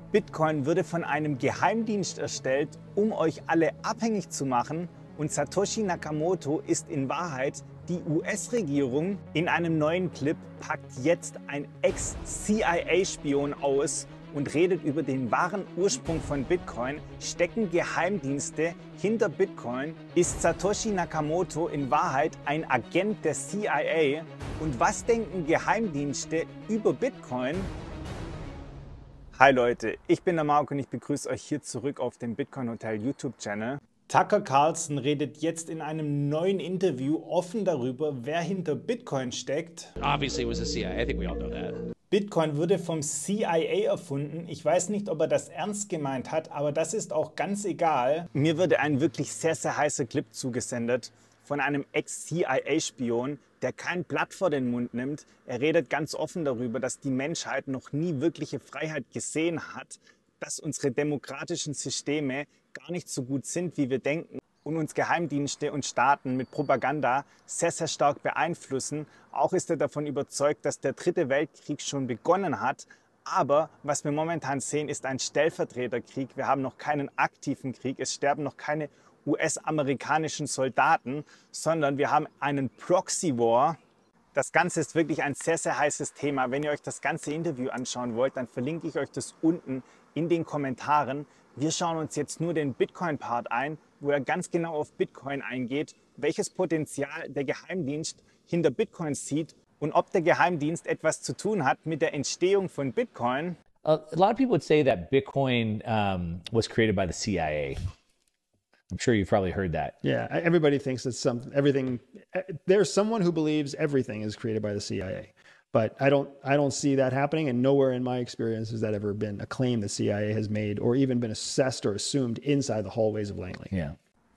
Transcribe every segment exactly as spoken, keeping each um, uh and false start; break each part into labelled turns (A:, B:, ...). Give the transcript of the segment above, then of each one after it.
A: Bitcoin wurde von einem Geheimdienst erstellt, um euch alle abhängig zu machen, und Satoshi Nakamoto ist in Wahrheit die U S-Regierung. In einem neuen Clip packt jetzt ein Ex-C I A-Spion aus und redet über den wahren Ursprung von Bitcoin. Stecken Geheimdienste hinter Bitcoin? Ist Satoshi Nakamoto in Wahrheit ein Agent der C I A? Und was denken Geheimdienste über Bitcoin? Hi Leute, ich bin der Marco und ich begrüße euch hier zurück auf dem Bitcoin Hotel YouTube-Channel. Tucker Carlson redet jetzt in einem neuen Interview offen darüber, wer hinter Bitcoin steckt.
B: Obviously it was the C I A. I think we all know that.
A: Bitcoin wurde vom C I A erfunden. Ich weiß nicht, ob er das ernst gemeint hat, aber das ist auch ganz egal. Mir wurde ein wirklich sehr, sehr heißer Clip zugesendet von einem Ex-C I A-Spion, der kein Blatt vor den Mund nimmt. Er redet ganz offen darüber, dass die Menschheit noch nie wirkliche Freiheit gesehen hat, dass unsere demokratischen Systeme gar nicht so gut sind, wie wir denken, und uns Geheimdienste und Staaten mit Propaganda sehr, sehr stark beeinflussen. Auch ist er davon überzeugt, dass der dritte Weltkrieg schon begonnen hat. Aber was wir momentan sehen, ist ein Stellvertreterkrieg. Wir haben noch keinen aktiven Krieg. Es sterben noch keine U S-amerikanischen Soldaten, sondern wir haben einen Proxy War. Das Ganze ist wirklich ein sehr, sehr heißes Thema. Wenn ihr euch das ganze Interview anschauen wollt, dann verlinke ich euch das unten in den Kommentaren. Wir schauen uns jetzt nur den Bitcoin-Part ein, wo er ganz genau auf Bitcoin eingeht, welches Potenzial der Geheimdienst hinter Bitcoin sieht und ob der Geheimdienst etwas zu tun hat mit der Entstehung von Bitcoin.
B: Uh, a lot of people would say that Bitcoin um, was created by the C I A. I'm sure you've probably heard that.
C: Yeah, everybody thinks that some everything. There's someone who believes everything is created by the C I A, but I don't. I don't see that happening, and nowhere in my experience has that ever been a claim the C I A has made, or even been assessed or assumed inside the hallways of Langley.
B: Yeah.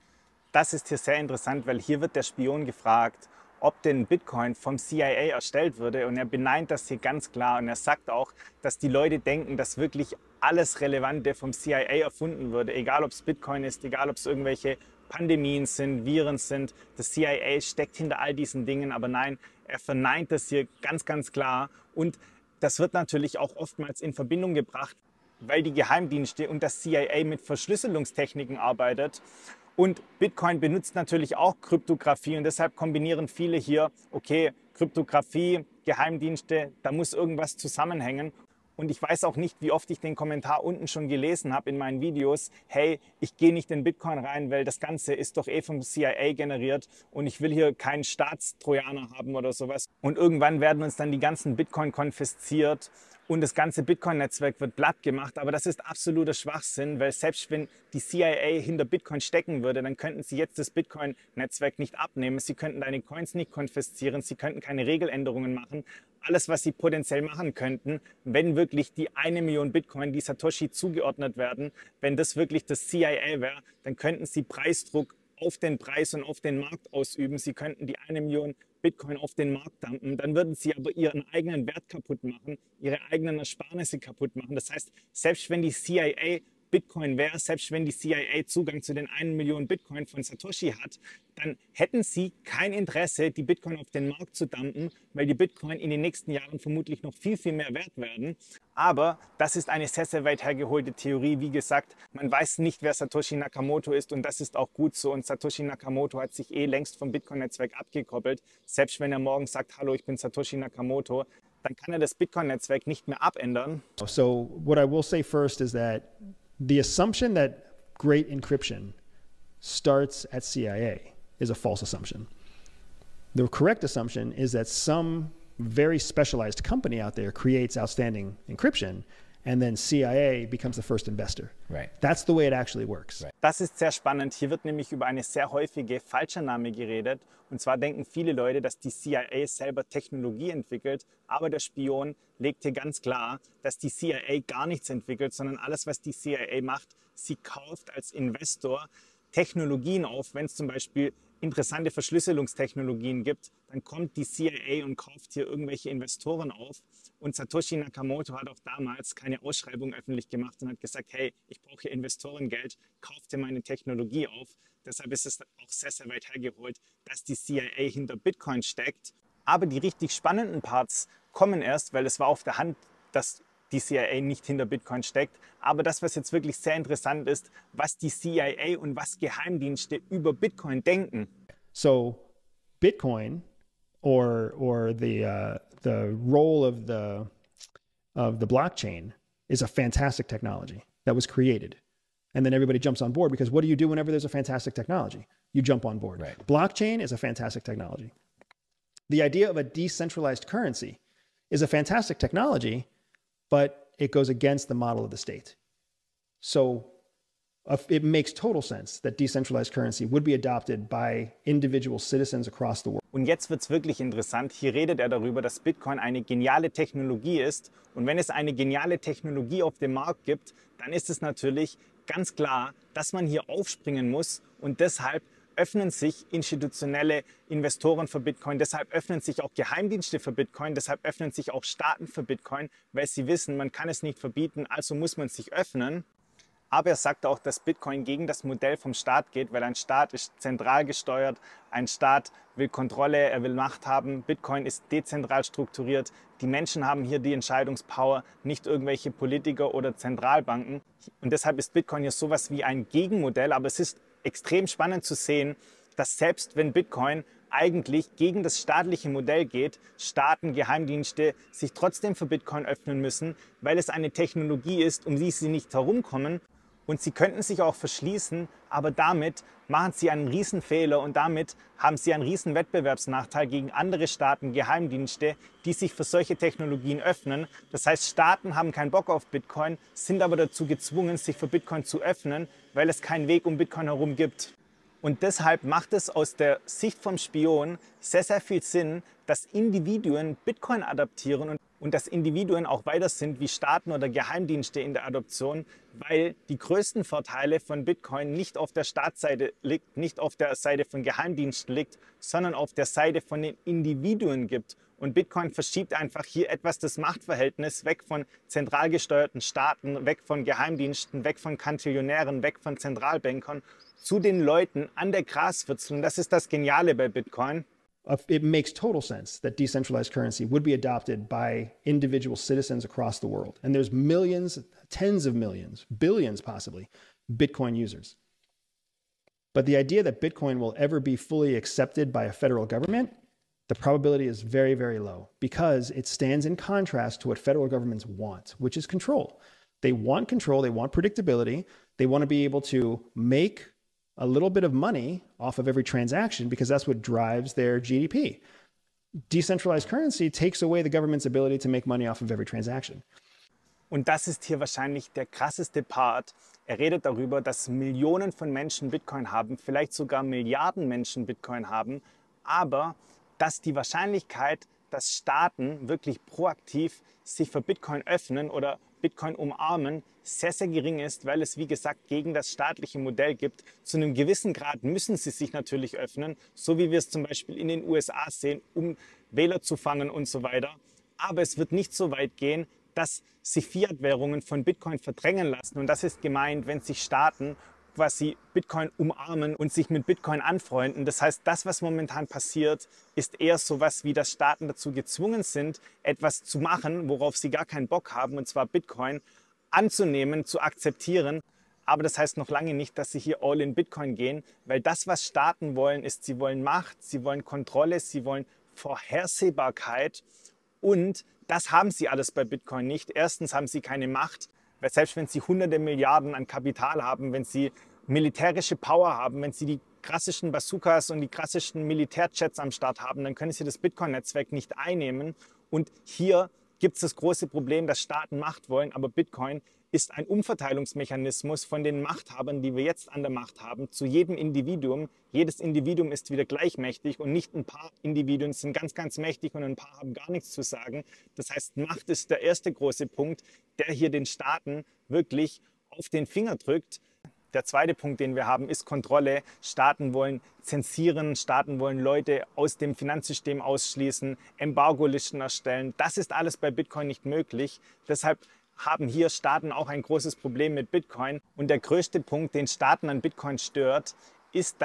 A: Das ist hier sehr interessant, weil hier wird der Spion gefragt, ob denn Bitcoin vom C I A erstellt wurde, und er beneint das hier ganz klar, und er sagt auch, dass die Leute denken, dass wirklich alles Relevante vom C I A erfunden wurde, egal ob es Bitcoin ist, egal ob es irgendwelche Pandemien sind, Viren sind. Das C I A steckt hinter all diesen Dingen, aber nein, er verneint das hier ganz, ganz klar, und das wird natürlich auch oftmals in Verbindung gebracht, weil die Geheimdienste und das C I A mit Verschlüsselungstechniken arbeitet. Und Bitcoin benutzt natürlich auch Kryptographie, und deshalb kombinieren viele hier, okay, Kryptographie, Geheimdienste, da muss irgendwas zusammenhängen. Und ich weiß auch nicht, wie oft ich den Kommentar unten schon gelesen habe in meinen Videos: hey, ich gehe nicht in Bitcoin rein, weil das Ganze ist doch eh vom C I A generiert und ich will hier keinen Staatstrojaner haben oder sowas. Und irgendwann werden uns dann die ganzen Bitcoin konfisziert und das ganze Bitcoin-Netzwerk wird platt gemacht. Aber das ist absoluter Schwachsinn, weil selbst wenn die C I A hinter Bitcoin stecken würde, dann könnten sie jetzt das Bitcoin-Netzwerk nicht abnehmen. Sie könnten deine Coins nicht konfiszieren, sie könnten keine Regeländerungen machen. Alles, was sie potenziell machen könnten, wenn wirklich die eine Million Bitcoin, die Satoshi zugeordnet werden, wenn das wirklich das C I A wäre, dann könnten sie Preisdruck auf den Preis und auf den Markt ausüben. Sie könnten die eine Million Bitcoin auf den Markt dumpen. Dann würden sie aber ihren eigenen Wert kaputt machen, ihre eigenen Ersparnisse kaputt machen. Das heißt, selbst wenn die C I A Bitcoin wäre, selbst wenn die C I A Zugang zu den eine Million Bitcoin von Satoshi hat, dann hätten sie kein Interesse, die Bitcoin auf den Markt zu dumpen, weil die Bitcoin in den nächsten Jahren vermutlich noch viel, viel mehr wert werden. Aber das ist eine sehr, sehr weit hergeholte Theorie. Wie gesagt, man weiß nicht, wer Satoshi Nakamoto ist, und das ist auch gut so. Und Satoshi Nakamoto hat sich eh längst vom Bitcoin-Netzwerk abgekoppelt. Selbst wenn er morgen sagt, hallo, ich bin Satoshi Nakamoto, dann kann er das Bitcoin-Netzwerk nicht mehr abändern.
C: So what I will say first is that the assumption that great encryption starts at C I A is a false assumption. The correct assumption is that some very specialized company out there creates outstanding encryption, and then C I A becomes the first investor.
B: Right.
C: That's the way it actually works.
B: Right.
A: Das ist sehr spannend. Hier wird nämlich über eine sehr häufige Falschannahme geredet. Und zwar denken viele Leute, dass die C I A selber Technologie entwickelt. Aber der Spion legt hier ganz klar, dass die C I A gar nichts entwickelt, sondern alles, was die C I A macht, sie kauft als Investor Technologien auf. Wenn es zum Beispiel interessante Verschlüsselungstechnologien gibt, dann kommt die C I A und kauft hier irgendwelche Investoren auf. Und Satoshi Nakamoto hat auch damals keine Ausschreibung öffentlich gemacht und hat gesagt, hey, ich brauche hier Investorengeld, kauft dir meine Technologie auf. Deshalb ist es auch sehr, sehr weit hergeholt, dass die C I A hinter Bitcoin steckt. Aber die richtig spannenden Parts kommen erst, weil es war auf der Hand, dass die C I A nicht hinter Bitcoin steckt. Aber das, was jetzt wirklich sehr interessant ist, was die C I A und was Geheimdienste über Bitcoin denken.
C: So Bitcoin or or the uh, the role of the of the blockchain is a fantastic technology that was created. And then everybody jumps on board because what do you do whenever there's a fantastic technology? You jump on board.
B: Right.
C: Blockchain is a fantastic technology. The idea of a decentralized currency is a fantastic technology, but it goes against the model of the state. So uh, it makes total sense that decentralized currency would be adopted by individual citizens across the world.
A: Und jetzt wird es wirklich interessant. Hier redet er darüber, dass Bitcoin eine geniale Technologie ist. Und wenn es eine geniale Technologie auf dem Markt gibt, dann ist es natürlich ganz klar, dass man hier aufspringen muss. Und deshalb öffnen sich institutionelle Investoren für Bitcoin, deshalb öffnen sich auch Geheimdienste für Bitcoin, deshalb öffnen sich auch Staaten für Bitcoin, weil sie wissen, man kann es nicht verbieten, also muss man sich öffnen. Aber er sagt auch, dass Bitcoin gegen das Modell vom Staat geht, weil ein Staat ist zentral gesteuert, ein Staat will Kontrolle, er will Macht haben. Bitcoin ist dezentral strukturiert. Die Menschen haben hier die Entscheidungspower, nicht irgendwelche Politiker oder Zentralbanken. Und deshalb ist Bitcoin hier sowas wie ein Gegenmodell. Aber es ist extrem spannend zu sehen, dass selbst wenn Bitcoin eigentlich gegen das staatliche Modell geht, Staaten, Geheimdienste sich trotzdem für Bitcoin öffnen müssen, weil es eine Technologie ist, um die sie nicht herumkommen. Und sie könnten sich auch verschließen, aber damit machen sie einen Riesenfehler und damit haben sie einen riesen Wettbewerbsnachteil gegen andere Staaten, Geheimdienste, die sich für solche Technologien öffnen. Das heißt, Staaten haben keinen Bock auf Bitcoin, sind aber dazu gezwungen, sich für Bitcoin zu öffnen, weil es keinen Weg um Bitcoin herum gibt. Und deshalb macht es aus der Sicht vom Spion sehr, sehr viel Sinn, dass Individuen Bitcoin adaptieren und, und dass Individuen auch weiter sind wie Staaten oder Geheimdienste in der Adoption, weil die größten Vorteile von Bitcoin nicht auf der Staatsseite liegt, nicht auf der Seite von Geheimdiensten liegt, sondern auf der Seite von den Individuen gibt. Und Bitcoin verschiebt einfach hier etwas das Machtverhältnis weg von zentral gesteuerten Staaten, weg von Geheimdiensten, weg von Kantillionären, weg von Zentralbankern zu den Leuten an der Graswurzel. Und das ist das Geniale bei Bitcoin.
C: It makes total sense that decentralized currency would be adopted by individual citizens across the world. And there's millions, tens of millions, billions possibly, Bitcoin users. But the idea that Bitcoin will ever be fully accepted by a federal government, the probability is very, very low because it stands in contrast to what federal governments want, which is control. They want control, they want predictability, they want to be able to make a little bit of money off of every transaction because that's what drives their G D P. Decentralized currency takes away the government's ability to make money off of every transaction.
A: Und das ist hier wahrscheinlich der krasseste Part. Er redet darüber, dass Millionen von Menschen Bitcoin haben, vielleicht sogar Milliarden Menschen Bitcoin haben, aber dass die Wahrscheinlichkeit, dass Staaten wirklich proaktiv sich für Bitcoin öffnen oder Bitcoin umarmen, sehr, sehr gering ist, weil es, wie gesagt, gegen das staatliche Modell gibt. Zu einem gewissen Grad müssen sie sich natürlich öffnen, so wie wir es zum Beispiel in den U S A sehen, um Wähler zu fangen und so weiter. Aber es wird nicht so weit gehen, dass sich Fiat-Währungen von Bitcoin verdrängen lassen. Und das ist gemeint, wenn sich Staaten quasi Bitcoin umarmen und sich mit Bitcoin anfreunden. Das heißt, das, was momentan passiert, ist eher sowas wie, dass Staaten dazu gezwungen sind, etwas zu machen, worauf sie gar keinen Bock haben, und zwar Bitcoin anzunehmen, zu akzeptieren. Aber das heißt noch lange nicht, dass sie hier all in Bitcoin gehen, weil das, was Staaten wollen, ist, sie wollen Macht, sie wollen Kontrolle, sie wollen Vorhersehbarkeit und das haben sie alles bei Bitcoin nicht. Erstens haben sie keine Macht, weil selbst wenn sie hunderte Milliarden an Kapital haben, wenn sie militärische Power haben, wenn sie die krassesten Bazookas und die krassesten Militärjets am Start haben, dann können sie das Bitcoin-Netzwerk nicht einnehmen. Und hier gibt es das große Problem, dass Staaten Macht wollen, aber Bitcoin ist ein Umverteilungsmechanismus von den Machthabern, die wir jetzt an der Macht haben, zu jedem Individuum. Jedes Individuum ist wieder gleichmächtig und nicht ein paar Individuen sind ganz, ganz mächtig und ein paar haben gar nichts zu sagen. Das heißt, Macht ist der erste große Punkt, der hier den Staaten wirklich auf den Finger drückt. Der zweite Punkt, den wir haben, ist Kontrolle. Staaten wollen zensieren, Staaten wollen Leute aus dem Finanzsystem ausschließen, Embargo-Listen erstellen. Das ist alles bei Bitcoin nicht möglich. Deshalb haben hier Staaten auch ein großes Problem mit Bitcoin. Und der größte Punkt, den Staaten an Bitcoin stört, ist, dass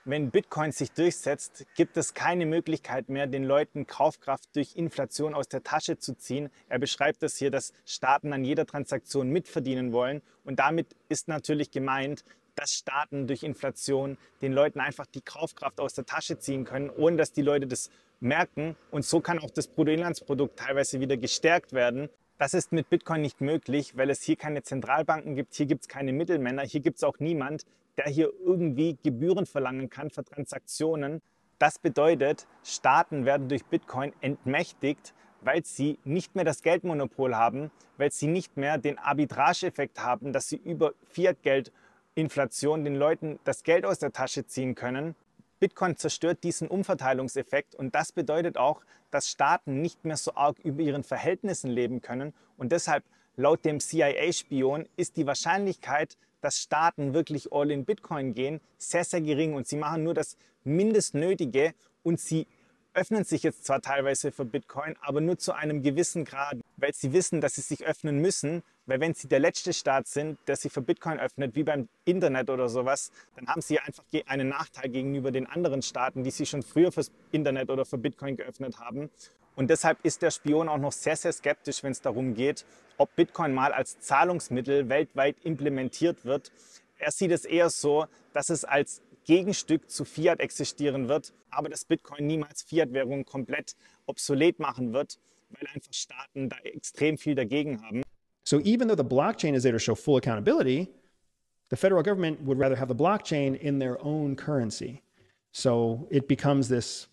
A: wenn Bitcoin sich durchsetzt, gibt es keine Möglichkeit mehr, den Leuten Kaufkraft durch Inflation aus der Tasche zu ziehen. Er beschreibt das hier, dass Staaten an jeder Transaktion mitverdienen wollen. Und damit ist natürlich gemeint, dass Staaten durch Inflation den Leuten einfach die Kaufkraft aus der Tasche ziehen können, ohne dass die Leute das merken. Und so kann auch das Bruttoinlandsprodukt teilweise wieder gestärkt werden. Das ist mit Bitcoin nicht möglich, weil es hier keine Zentralbanken gibt, hier gibt es keine Mittelmänner, hier gibt es auch niemand, der hier irgendwie Gebühren verlangen kann für Transaktionen. Das bedeutet, Staaten werden durch Bitcoin entmächtigt, weil sie nicht mehr das Geldmonopol haben, weil sie nicht mehr den Arbitrageeffekt haben, dass sie über Fiat-Geld-Inflation den Leuten das Geld aus der Tasche ziehen können. Bitcoin zerstört diesen Umverteilungseffekt und das bedeutet auch, dass Staaten nicht mehr so arg über ihren Verhältnissen leben können und deshalb laut dem C I A-Spion ist die Wahrscheinlichkeit, dass Staaten wirklich all in Bitcoin gehen, sehr, sehr gering und sie machen nur das Mindestnötige und sie öffnen sich jetzt zwar teilweise für Bitcoin, aber nur zu einem gewissen Grad, weil sie wissen, dass sie sich öffnen müssen, weil wenn sie der letzte Staat sind, der sich für Bitcoin öffnet, wie beim Internet oder sowas, dann haben sie einfach einen Nachteil gegenüber den anderen Staaten, die sich schon früher fürs Internet oder für Bitcoin geöffnet haben. Und deshalb ist der Spion auch noch sehr, sehr skeptisch, wenn es darum geht, ob Bitcoin mal als Zahlungsmittel weltweit implementiert wird. Er sieht es eher so, dass es als Gegenstück zu Fiat existieren wird, aber dass Bitcoin niemals Fiat-Währungen komplett obsolet machen wird, weil einfach Staaten da extrem viel dagegen haben.
C: So even though the blockchain is there to show full accountability, the federal government would rather have the blockchain in their own currency. So it becomes this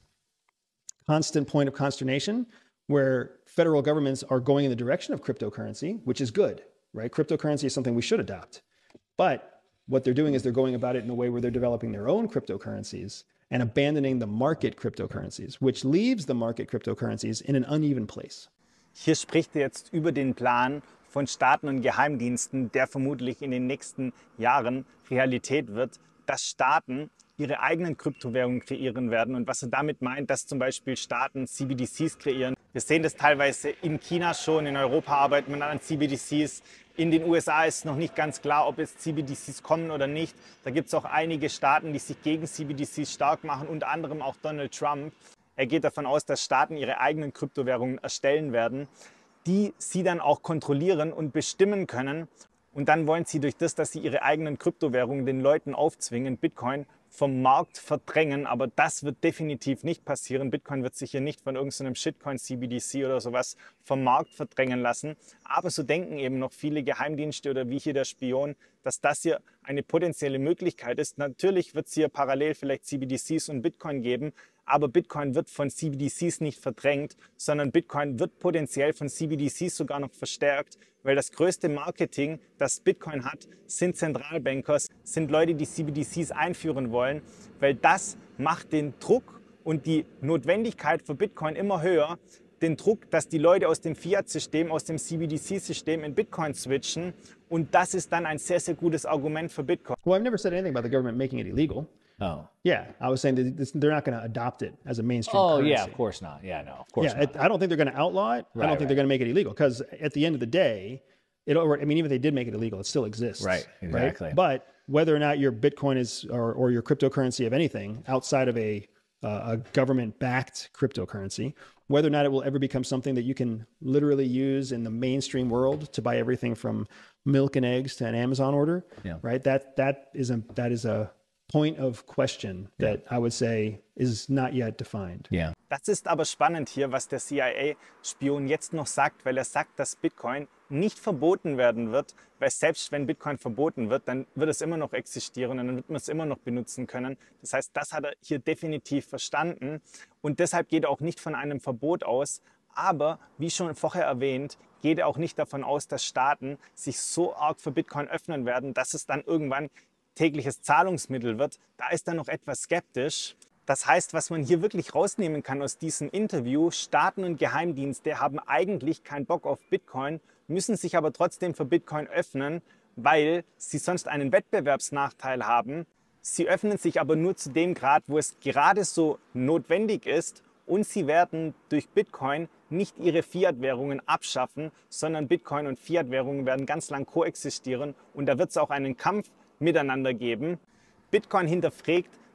C: constant point of consternation where federal governments are going in the direction of cryptocurrency, which is good, right? Cryptocurrency is something we should adopt. But what they're doing is they're going about it in a way where they're developing their own cryptocurrencies and abandoning the market cryptocurrencies, which leaves the market cryptocurrencies in an uneven place.
A: Hier spricht er jetzt über den Plan von Staaten und Geheimdiensten, der vermutlich in den nächsten Jahren Realität wird, dass Staaten ihre eigenen Kryptowährungen kreieren werden. Und was er damit meint, dass zum Beispiel Staaten C B D Cs kreieren. Wir sehen das teilweise in China schon, in Europa arbeitet man an C B D Cs. In den U S A ist noch nicht ganz klar, ob jetzt C B D Cs kommen oder nicht. Da gibt es auch einige Staaten, die sich gegen C B D Cs stark machen, unter anderem auch Donald Trump. Er geht davon aus, dass Staaten ihre eigenen Kryptowährungen erstellen werden, die sie dann auch kontrollieren und bestimmen können. Und dann wollen sie durch das, dass sie ihre eigenen Kryptowährungen den Leuten aufzwingen, Bitcoin vom Markt verdrängen. Aber das wird definitiv nicht passieren. Bitcoin wird sich hier nicht von irgendeinem Shitcoin, C B D C oder sowas vom Markt verdrängen lassen. Aber so denken eben noch viele Geheimdienste oder wie hier der Spion, dass das hier eine potenzielle Möglichkeit ist. Natürlich wird es hier parallel vielleicht C B D Cs und Bitcoin geben, aber Bitcoin wird von C B D Cs nicht verdrängt, sondern Bitcoin wird potenziell von C B D Cs sogar noch verstärkt, weil das größte Marketing, das Bitcoin hat, sind Zentralbankers, sind Leute, die C B D Cs einführen wollen, weil das macht den Druck und die Notwendigkeit für Bitcoin immer höher, den Druck, dass die Leute aus dem Fiat-System, aus dem C B D C-System in Bitcoin switchen und das ist dann ein sehr, sehr gutes Argument für Bitcoin.
C: Well, I've never said anything about the government making it illegal.
B: Oh.
C: Yeah, I was saying that this, they're not going to adopt it as a mainstream
B: Oh,
C: currency.
B: yeah, of course not. Yeah, no, of course
C: Yeah,
B: not.
C: it, I don't think they're going to outlaw it. I
B: Right,
C: don't think
B: right.
C: they're going to make it illegal because at the end of the day, it. I mean, even if they did make it illegal, it still exists.
B: Right, exactly.
C: But whether or not your Bitcoin is or, or your cryptocurrency of anything outside of a uh, a government-backed cryptocurrency, whether or not it will ever become something that you can literally use in the mainstream world to buy everything from milk and eggs to an Amazon order,
B: Yeah.
C: right? That that is a that is a point of question that I would say is not yet defined.
B: Yeah.
A: Das ist aber spannend hier, was der C I A-Spion jetzt noch sagt, weil er sagt, dass Bitcoin nicht verboten werden wird, weil selbst wenn Bitcoin verboten wird, dann wird es immer noch existieren und dann wird man es immer noch benutzen können. Das heißt, das hat er hier definitiv verstanden und deshalb geht er auch nicht von einem Verbot aus. Aber wie schon vorher erwähnt, geht er auch nicht davon aus, dass Staaten sich so arg für Bitcoin öffnen werden, dass es dann irgendwann tägliches Zahlungsmittel wird. Da ist er noch etwas skeptisch. Das heißt, was man hier wirklich rausnehmen kann aus diesem Interview, Staaten und Geheimdienste haben eigentlich keinen Bock auf Bitcoin, müssen sich aber trotzdem für Bitcoin öffnen, weil sie sonst einen Wettbewerbsnachteil haben. Sie öffnen sich aber nur zu dem Grad, wo es gerade so notwendig ist und sie werden durch Bitcoin nicht ihre Fiat-Währungen abschaffen, sondern Bitcoin und Fiat-Währungen werden ganz lang koexistieren und da wird es auch einen Kampf miteinander geben. Bitcoin hinterfragt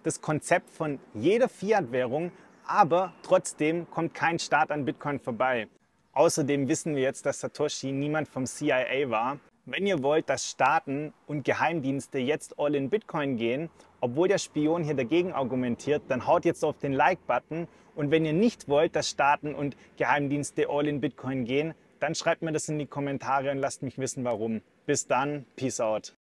A: das Konzept von jeder Fiat-Währung, aber trotzdem kommt kein Staat an Bitcoin vorbei. Außerdem wissen wir jetzt, dass Satoshi niemand vom C I A war. Wenn ihr wollt, dass Staaten und Geheimdienste jetzt all in Bitcoin gehen, obwohl der Spion hier dagegen argumentiert, dann haut jetzt auf den Like-Button. Und wenn ihr nicht wollt, dass Staaten und Geheimdienste all in Bitcoin gehen, dann schreibt mir das in die Kommentare und lasst mich wissen, warum. Bis dann, Peace out.